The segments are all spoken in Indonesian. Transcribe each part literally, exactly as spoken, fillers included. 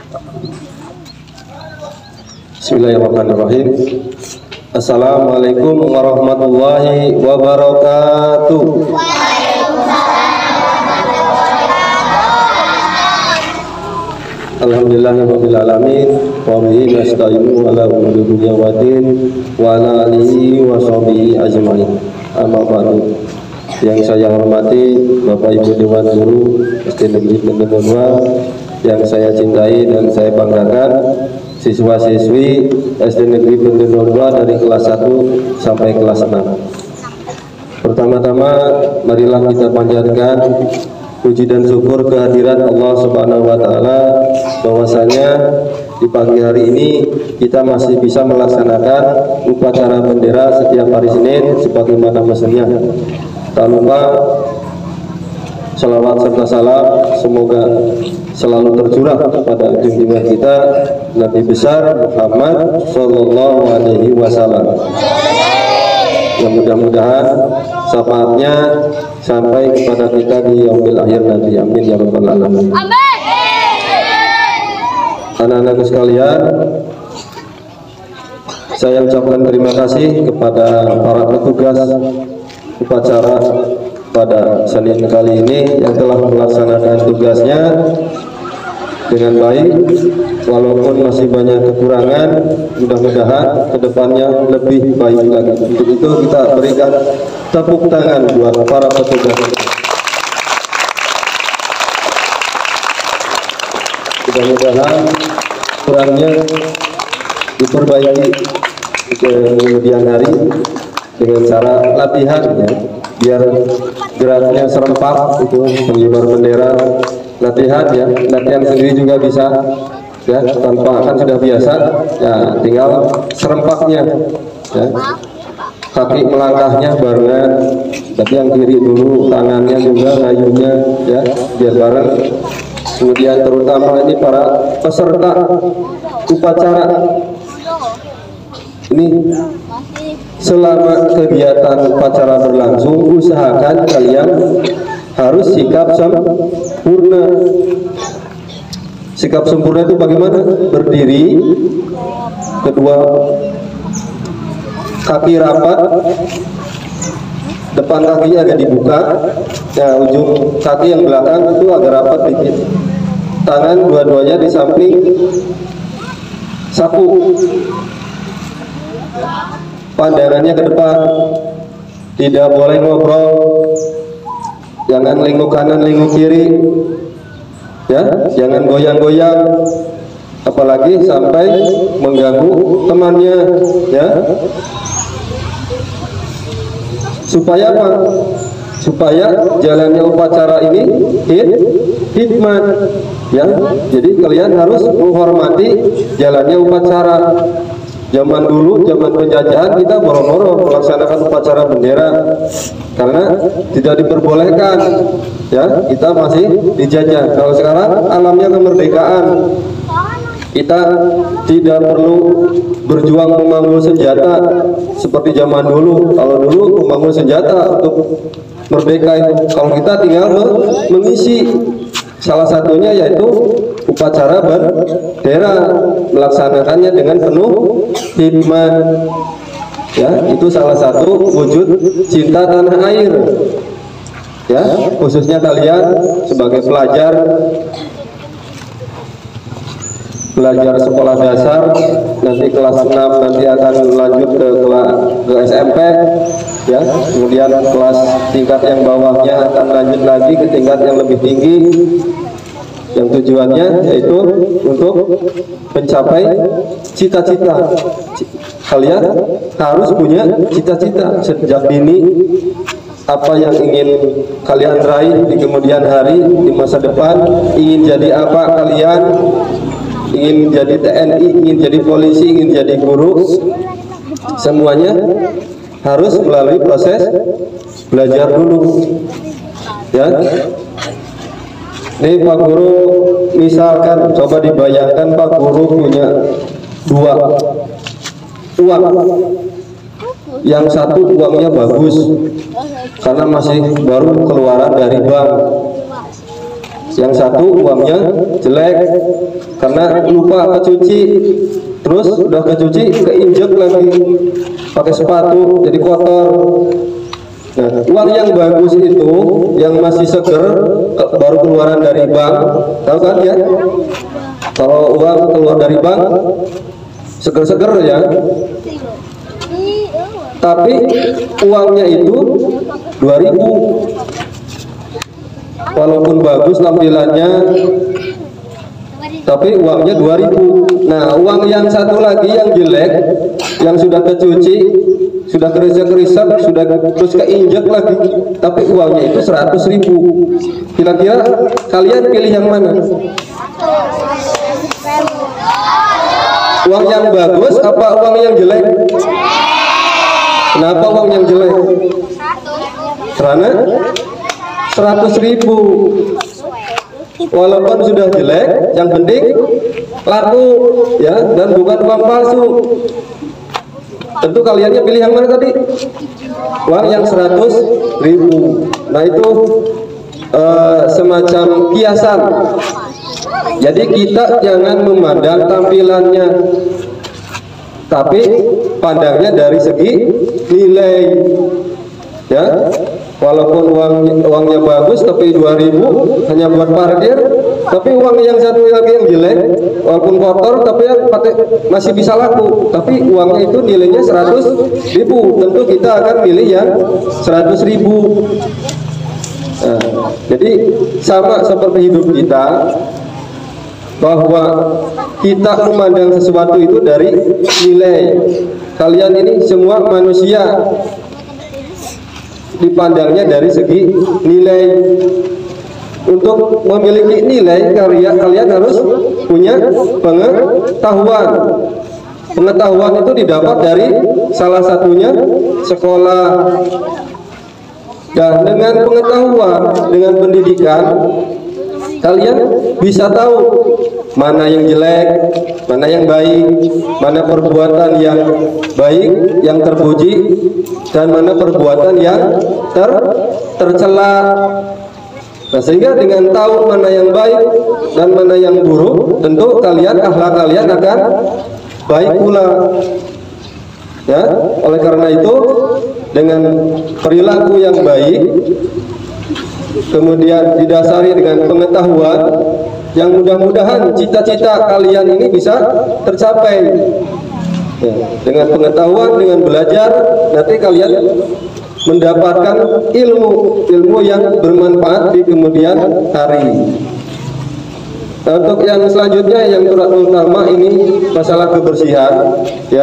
Bismillahirrahmanirrahim. Assalamualaikum warahmatullahi wabarakatuh. Alhamdulillahirabbil alamin wa bihi nasta'inu ala umuri dunya waddin wa ala alihi wa sahbihi ajmain. Amma ba'du. Yang saya hormati Bapak Ibu Dewan Guru S D Negeri Bendungan dua, yang saya cintai dan saya banggakan siswa-siswi S D Negeri Bendungan dua dari kelas satu sampai kelas enam. Pertama-tama marilah kita panjatkan puji dan syukur kehadirat Allah Subhanahu wa taala bahwasanya di pagi hari ini kita masih bisa melaksanakan upacara bendera setiap hari Senin sebagaimana mestinya. Tak lupa salawat serta salam semoga selalu tercurah kepada junjungan kita Nabi besar Muhammad Sallallahu Alaihi Wasallam. Yang mudah-mudahan syafaatnya sampai kepada kita di yaumil akhir nanti. Amin ya rabbal alamin. Anak-anakku sekalian, saya ucapkan terima kasih kepada para petugas upacara pada Senin kali ini yang telah melaksanakan tugasnya dengan baik, walaupun masih banyak kekurangan. Mudah-mudahan kedepannya lebih baik lagi. Untuk itu kita berikan tepuk tangan buat para petugas. Mudah-mudahan kurangnya diperbaiki di kemudian hari dengan cara latihan, ya, biar geraknya serempak itu pengibar bendera. Latihan, ya, latihan sendiri juga bisa, ya, tanpa kan sudah biasa, ya, tinggal serempaknya, ya, kaki melangkahnya barengan, tapi yang kiri dulu, tangannya juga, ngayunya, ya, biar bareng. Kemudian terutama ini para peserta upacara ini, selama kegiatan upacara berlangsung usahakan kalian harus sikap sempurna. Sikap sempurna itu bagaimana? Berdiri, kedua kaki rapat, depan kaki agak dibuka, ya, ujung kaki yang belakang itu agak rapat dikit, tangan dua-duanya di samping sapu, pandangannya ke depan, tidak boleh ngobrol, jangan lingkuk kanan lingkuk kiri, ya, jangan goyang-goyang, apalagi sampai mengganggu temannya, ya. Supaya apa? Supaya jalannya upacara ini hit, hikmat, ya. Jadi kalian harus menghormati jalannya upacara. Zaman dulu, zaman penjajahan, kita boro-boro melaksanakan upacara bendera karena tidak diperbolehkan, ya, kita masih dijajah. Kalau sekarang alamnya kemerdekaan, kita tidak perlu berjuang memanggul senjata seperti zaman dulu. Kalau dulu memanggul senjata untuk merdeka itu, kalau kita tinggal mengisi, salah satunya yaitu upacara bendera, melaksanakannya dengan penuh hikmat, ya, itu salah satu wujud cinta tanah air, ya, khususnya kalian sebagai pelajar belajar sekolah dasar, nanti kelas enam nanti akan lanjut ke kelas ke S M P, ya, kemudian kelas tingkat yang bawahnya akan lanjut lagi ke tingkat yang lebih tinggi, yang tujuannya yaitu untuk mencapai cita-cita. Kalian harus punya cita-cita sejak dini, apa yang ingin kalian raih di kemudian hari, di masa depan. Ingin jadi apa kalian? Ingin jadi T N I, ingin jadi polisi, ingin jadi guru, semuanya harus melalui proses belajar dulu, ya. Nih Pak Guru, misalkan coba dibayangkan Pak Guru punya dua uang, yang satu uangnya bagus karena masih baru keluaran dari bank, yang satu uangnya jelek karena lupa kecuci, terus udah kecuci keinjek lagi pakai sepatu jadi kotor. Nah, uang yang bagus itu yang masih seger baru keluaran dari bank, tahu kan ya? Kalau uang keluar dari bank seger-seger ya, tapi uangnya itu dua ribu, walaupun bagus tampilannya tapi uangnya dua ribu. Nah, uang yang satu lagi yang jelek, yang sudah kecuci, sudah kerisap-kerisap, sudah terus keinjek lagi, tapi uangnya itu seratus ribu. Kira-kira kalian pilih yang mana? Uang yang bagus apa uang yang jelek? Kenapa uang yang jelek? Karena seratus ribu. Walaupun sudah jelek, yang penting laku ya, dan bukan uang palsu. Tentu kaliannya pilih yang mana tadi? Uang yang seratus ribu. Nah itu uh, semacam kiasan. Jadi kita jangan memandang tampilannya, tapi pandangnya dari segi nilai ya. Walaupun uang uangnya bagus tapi dua ribu hanya buat parkir, tapi uang yang satu lagi yang jelek walaupun kotor tapi ya pakai masih bisa laku, tapi uangnya itu nilainya seratus ribu. Tentu kita akan pilih yang seratus ribu. Nah, jadi sama seperti hidup kita, bahwa kita memandang sesuatu itu dari nilai. Kalian ini semua manusia, dipandangnya dari segi nilai. Untuk memiliki nilai karya, kalian harus punya pengetahuan. Pengetahuan itu didapat dari salah satunya sekolah. Dan dengan pengetahuan, dengan pendidikan, kalian bisa tahu mana yang jelek, mana yang baik, mana perbuatan yang baik, yang terpuji, dan mana perbuatan yang ter tercela. Nah, sehingga dengan tahu mana yang baik dan mana yang buruk, tentu kalian akhlak kalian akan baik pula. Ya, oleh karena itu dengan perilaku yang baik, kemudian didasari dengan pengetahuan, yang mudah-mudahan cita-cita kalian ini bisa tercapai. Ya, dengan pengetahuan, dengan belajar, nanti kalian mendapatkan ilmu, ilmu yang bermanfaat di kemudian hari. Nah, untuk yang selanjutnya, yang terutama ini masalah kebersihan, ya,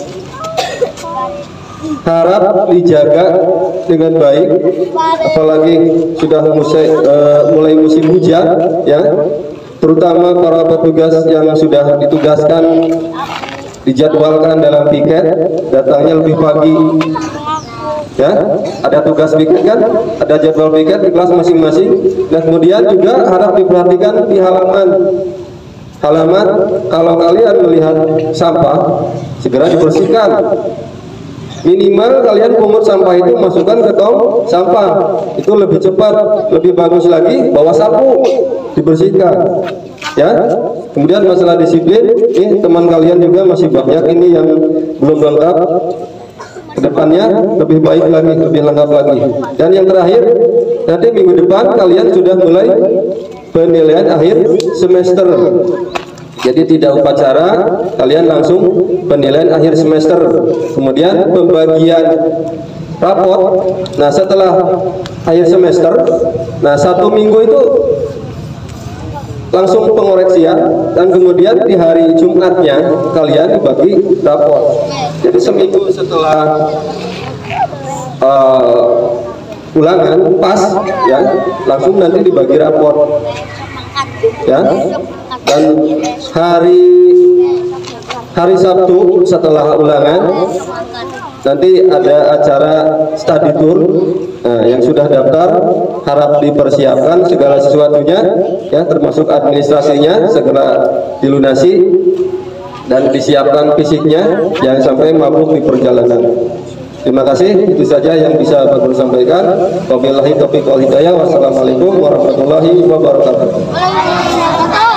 harap dijaga dengan baik, apalagi sudah musai, uh, mulai musim hujan, ya, terutama para petugas yang sudah ditugaskan, dijadwalkan dalam piket, datangnya lebih pagi, ya, ada tugas piket kan, ada jadwal piket di kelas masing-masing. Dan kemudian juga harap diperhatikan di halaman, halaman kalau kalian melihat sampah, segera dibersihkan. Minimal kalian pungut sampah itu masukkan ke tong sampah, itu lebih cepat, lebih bagus lagi. Bawa sapu, dibersihkan, ya. Kemudian masalah disiplin, eh, teman kalian juga masih banyak ini yang belum lengkap. Kedepannya lebih baik lagi, lebih lengkap lagi. Dan yang terakhir, nanti minggu depan kalian sudah mulai penilaian akhir semester. Jadi tidak upacara, kalian langsung penilaian akhir semester. Kemudian pembagian raport. Nah, setelah akhir semester, nah satu minggu itu langsung pengoreksian, dan kemudian di hari Jumatnya kalian dibagi raport. Jadi seminggu setelah uh, ulangan pas, ya, langsung nanti dibagi raport, ya. Dan hari hari Sabtu setelah ulangan nanti ada acara study tour. Nah, yang sudah daftar harap dipersiapkan segala sesuatunya, ya, termasuk administrasinya segera dilunasi dan disiapkan fisiknya, jangan sampai mabuk di perjalanan. Terima kasih, itu saja yang bisa Pak Guru sampaikan. Wabillahi taufiq wal hidayah. Wassalamualaikum warahmatullahi wabarakatuh.